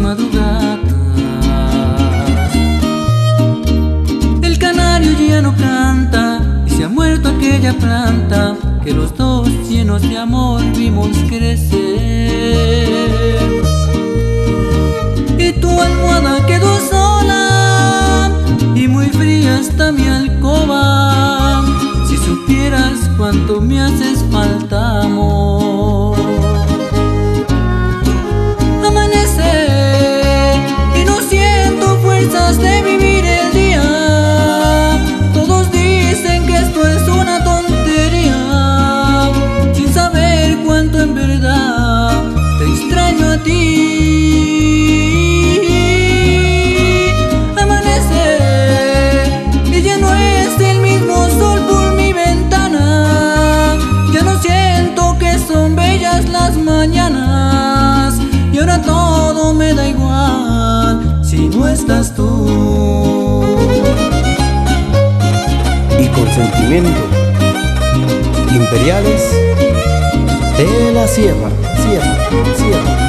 madrugadas. El canario ya no canta y se ha muerto aquella planta que los dos llenos de amor vimos crecer. Y tu almohada quedó sola y muy fría está mi alcoba. Si supieras cuánto me haces falta, amor. Amanece y no siento fuerzas de vivir el día. Todos dicen que esto es una tontería, sin saber cuánto en verdad te extraño a ti. Mañanas, y ahora todo me da igual si no estás tú. Y con sentimiento, Imperiales de la Sierra, Sierra, Sierra.